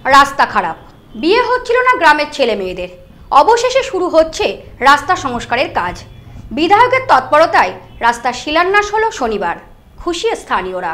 রাস্তা খারাপ, বিয়ে হচ্ছিল না গ্রামের ছেলে মেয়েদের। অবশেষে শুরু হচ্ছে রাস্তা সংস্কারের কাজ। বিধায়কের তৎপরতায় রাস্তার শিলান্যাস হলো শনিবার। খুশি স্থানীয়রা।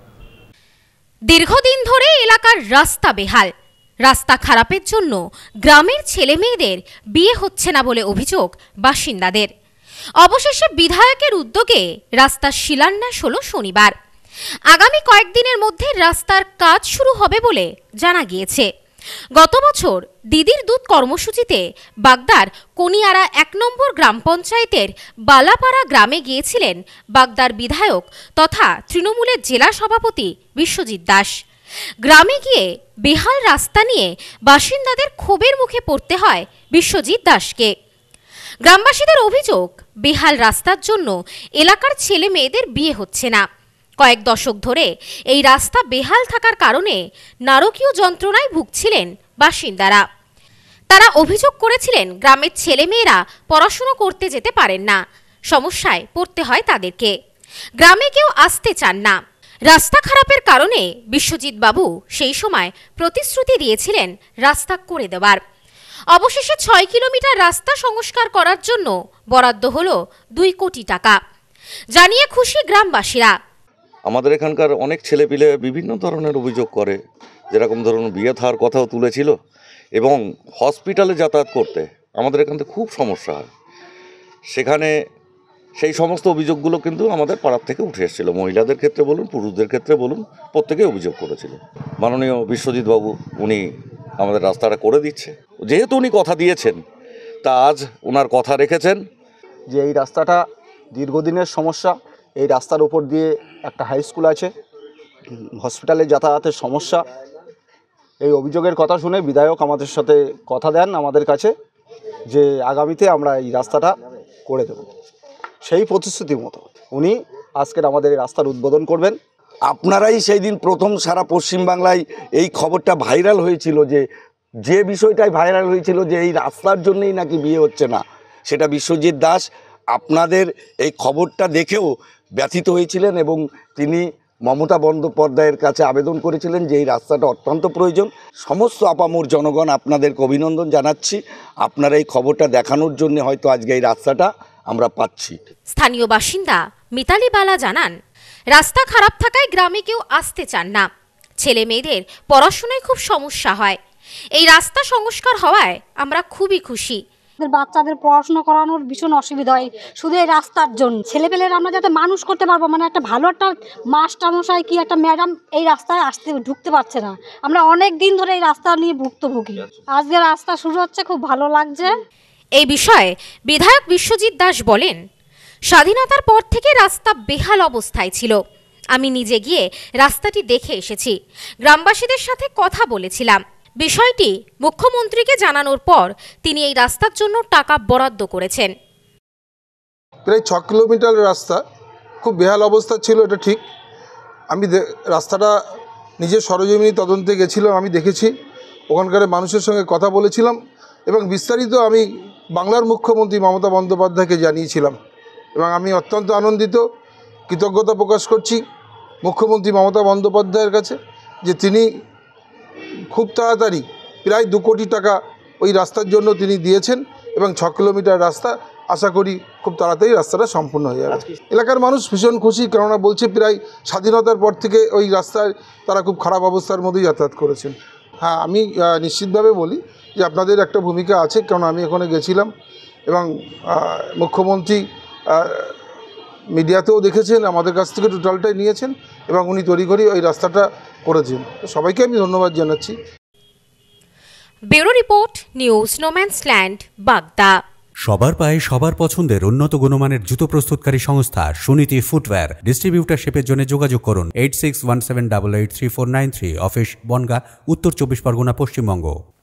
দীর্ঘদিন ধরে এলাকার রাস্তা বেহাল। রাস্তা খারাপের জন্য গ্রামের ছেলে মেয়েদের বিয়ে হচ্ছে না বলে অভিযোগ বাসিন্দাদের। অবশেষে বিধায়কের উদ্যোগে রাস্তার শিলান্যাস হলো শনিবার। আগামী কয়েকদিনের মধ্যে রাস্তার কাজ শুরু হবে বলে জানা গিয়েছে। গত বছর দিদির দুধ কর্মসূচিতে বাগদার কনিয়ারা ১ নম্বর গ্রাম পঞ্চায়েতের বালাপাড়া গ্রামে গিয়েছিলেন বাগদার বিধায়ক তথা তৃণমূলের জেলা সভাপতি বিশ্বজিৎ দাস। গ্রামে গিয়ে বেহাল রাস্তা নিয়ে বাসিন্দাদের ক্ষোভের মুখে পড়তে হয় বিশ্বজিৎ দাসকে। গ্রামবাসীদের অভিযোগ, বেহাল রাস্তার জন্য এলাকার ছেলে মেয়েদের বিয়ে হচ্ছে না। কয়েক দশক ধরে এই রাস্তা বেহাল থাকার কারণে নারকীয় যন্ত্রণায় ভুগছিলেন বাসিন্দারা। তারা অভিযোগ করেছিলেন গ্রামের ছেলেমেয়েরা পড়াশোনা করতে যেতে পারেন না, সমস্যায় পড়তে হয় তাদেরকে। গ্রামে কেউ আসতে চান না। রাস্তা খারাপের কারণে বিশ্বজিৎ বাবু সেই সময় প্রতিশ্রুতি দিয়েছিলেন রাস্তা করে দেওয়ার। অবশেষে ৬ কিলোমিটার রাস্তা সংস্কার করার জন্য বরাদ্দ হলো ২ কোটি টাকা। জানিয়ে খুশি গ্রামবাসীরা। আমাদের এখানকার অনেক ছেলেপিলে বিভিন্ন ধরনের অভিযোগ করে, যেরকম ধরুন বিয়ে থার কথাও তুলেছিল, এবং হসপিটালে যাতায়াত করতে আমাদের এখান থেকে খুব সমস্যা হয়। সেখানে সেই সমস্ত অভিযোগগুলো কিন্তু আমাদের পাড়ার থেকে উঠে এসেছিলো। মহিলাদের ক্ষেত্রে বলুন, পুরুষদের ক্ষেত্রে বলুন, প্রত্যেকেই অভিযোগ করেছিল। মাননীয় বিশ্বজিৎ বাবু উনি আমাদের রাস্তাটা করে দিচ্ছে। যেহেতু উনি কথা দিয়েছেন, তা আজ ওনার কথা রেখেছেন যে এই রাস্তাটা দীর্ঘদিনের সমস্যা। এই রাস্তার উপর দিয়ে একটা হাই স্কুল আছে, হসপিটালে যাতায়াতের সমস্যা। এই অভিযোগের কথা শুনে বিধায়ক আমাদের সাথে কথা দেন আমাদের কাছে যে আগামীতে আমরা এই রাস্তাটা করে দেব। সেই প্রতিশ্রুতি মতো উনি আজকের আমাদের এই রাস্তার উদ্বোধন করবেন। আপনারাই সেই দিন প্রথম সারা পশ্চিমবাংলায় এই খবরটা ভাইরাল হয়েছিল, যে বিষয়টাই ভাইরাল হয়েছিল যে এই রাস্তার জন্যই নাকি বিয়ে হচ্ছে না, সেটা বিশ্বজিৎ দাস আপনাদের এই খবরটা দেখেও ব্যথিত হয়েছিলেন এবং তিনি মমতা বন্দ্যোপাধ্যায়ের কাছে আবেদন করেছিলেন যে এই রাস্তাটা অত্যন্ত প্রয়োজন। সমস্ত আপামর জনগণ আপনাদেরকে অভিনন্দন জানাচ্ছি। আপনারা এই খবরটা দেখানোর জন্য হয়তো আজকে এই রাস্তাটা আমরা পাচ্ছি। স্থানীয় বাসিন্দা মিতালি বালা জানান, রাস্তা খারাপ থাকায় গ্রামে কেউ আসতে চান না। ছেলে মেয়েদের পড়াশোনায় খুব সমস্যা হয়। এই রাস্তা সংস্কার হওয়ায় আমরা খুবই খুশি। বাচ্চাদের পড়াশোনা করানোর ভীষণ অসুবিধা হয় শুধু এই রাস্তার জন্য। ছেলেপেলের আমরা যাতে মানুষ করতে পারবো, মানে একটা ভালো একটা মাস্টারমশাই কি একটা ম্যাডাম এই রাস্তায় ঢুকতে পারছে না। আমরা অনেক দিন ধরে এই রাস্তা নিয়ে ভুক্তভোগী। আজকে রাস্তা শুরু হচ্ছে, খুব ভালো লাগছে। এই বিষয়ে বিধায়ক বিশ্বজিৎ দাস বলেন, স্বাধীনতার পর থেকে রাস্তা বেহাল অবস্থায় ছিল। আমি নিজে গিয়ে রাস্তাটি দেখে এসেছি, গ্রামবাসীদের সাথে কথা বলেছিলাম। বিষয়টি মুখ্যমন্ত্রীকে জানানোর পর তিনি এই রাস্তার জন্য টাকা বরাদ্দ করেছেন। প্রায় ৬ কিলোমিটার রাস্তা খুব বেহাল অবস্থা ছিল, এটা ঠিক। আমি রাস্তাটা নিজের সরজমিনি তদন্তে গেছিলাম, আমি দেখেছি, ওখানকার মানুষের সঙ্গে কথা বলেছিলাম এবং বিস্তারিত আমি বাংলার মুখ্যমন্ত্রী মমতা বন্দ্যোপাধ্যায়কে জানিয়েছিলাম এবং আমি অত্যন্ত আনন্দিত, কৃতজ্ঞতা প্রকাশ করছি মুখ্যমন্ত্রী মমতা বন্দ্যোপাধ্যায়ের কাছে যে তিনি খুব তাড়াতাড়ি প্রায় ২ কোটি টাকা ওই রাস্তার জন্য তিনি দিয়েছেন এবং ৬ কিলোমিটার রাস্তা আশা করি খুব তাড়াতাড়ি রাস্তাটা সম্পূর্ণ হয়ে যাবে। এলাকার মানুষ ভীষণ খুশি, কেননা বলছে প্রায় স্বাধীনতার পর থেকে ওই রাস্তায় তারা খুব খারাপ অবস্থার মধ্যেই যাতায়াত করেছেন। হ্যাঁ, আমি নিশ্চিতভাবে বলি যে আপনাদের একটা ভূমিকা আছে, কারণ আমি ওখানে গেছিলাম এবং মুখ্যমন্ত্রী মিডিয়াতেও দেখেছেন, আমাদের কাছ থেকে টোটালটাই নিয়েছেন এবং উনি তড়িঘড়ি ওই রাস্তাটা করেছেন। সবাইকে আমি ধন্যবাদ জানাচ্ছি। ব্যুরো রিপোর্ট, নিউজ নোম্যান্সল্যান্ড, বাগদা। সবার পায়ে সবার পছন্দের উন্নত গুণমানের জুতো প্রস্তুতকারী সংস্থা সুনীতি ফুটওয়্যার। ডিস্ট্রিবিউটারশিপের জন্য যোগাযোগ করুন 8617883493, অফিস বনগাঁ, উত্তর 24 পরগনা, পশ্চিমবঙ্গ।